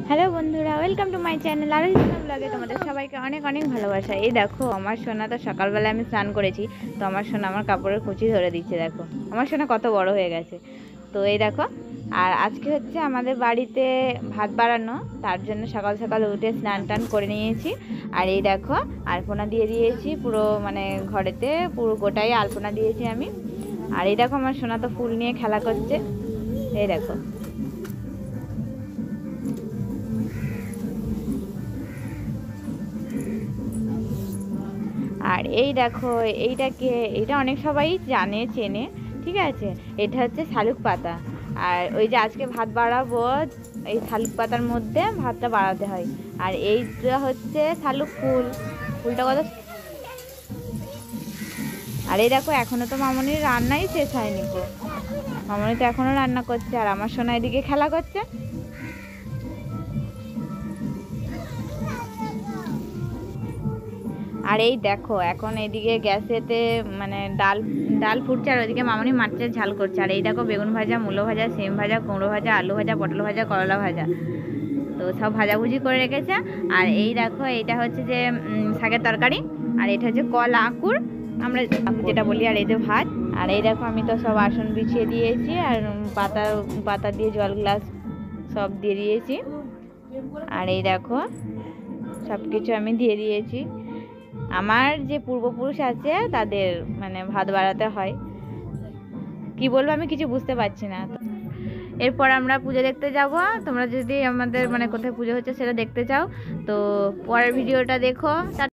Hello বন্ধুরা, welcome to my channel. আর ব্লগে তোমাদের সবাইকে অনেক অনেক ভালোবাসা। এই দেখো আমার সোনা, তো সকালবেলা আমি স্নান করেছি, তো আমার সোনা আমার কাপড়ের কুচি ধরে দিচ্ছে। দেখো আমার সোনা কত বড় হয়ে গেছে। তো এই দেখো, আর আজকে হচ্ছে আমাদের বাড়িতে ভাত বাড়ানো, তার জন্য সকাল সকাল উঠে স্নান টান করে নিয়েছি। আর এই দেখো আলপনা দিয়ে দিয়েছি পুরো, মানে ঘরেতে পুরো গোটাই আলপনা দিয়েছি আমি। আর এই দেখো আমার সোনা তো ফুল নিয়ে খেলা করছে। এই দেখো, আর এই দেখো এইটাকে, এইটা অনেক সবাই জানে চেনে, ঠিক আছে। এটা হচ্ছে শালুক পাতা। আর ওই যে আজকে ভাত বাড়াবো, এই শালুক পাতার মধ্যে ভাতটা বাড়াতে হয়। আর এইটা হচ্ছে শালুক ফুল, ফুলটা কত। আর এই দেখো এখনো তো মামনির রান্নাই শেষ হয়নি গো, মামনি তো এখনো রান্না করছে, আর আমার সোনা এদিকে খেলা করছে। আর এই দেখো এখন এদিকে গ্যাসেতে মানে ডাল ডাল ফুটছে, আর ওইদিকে মামনি মাছের ঝাল করছে। আর এই দেখো বেগুন ভাজা, মূলো ভাজা, সিম ভাজা, কুমড়ো ভাজা, আলু ভাজা, পটল ভাজা, করলা ভাজা, তো সব ভাজাভুজি করে রেখেছে। আর এই দেখো এইটা হচ্ছে যে শাকের তরকারি, আর এটা হচ্ছে কলা আঁকুর, আমরা যেটা বলি। আর এই যে ভাত। আর এই দেখো আমি তো সব আসন বিছিয়ে দিয়েছি, আর পাতা পাতা দিয়ে জল গ্লাস সব দিয়ে দিয়েছি। আর এই দেখো সব কিছু আমি দিয়ে দিয়েছি। আমার যে পূর্বপুরুষ আছে তাদের মানে ভাত বাড়াতে হয়, কি বলবো আমি কিছু বুঝতে পারছি না। এরপর আমরা পুজো দেখতে যাব। তোমরা যদি আমাদের মানে কোথায় পুজো হচ্ছে সেটা দেখতে চাও, তো পরের ভিডিওটা দেখো।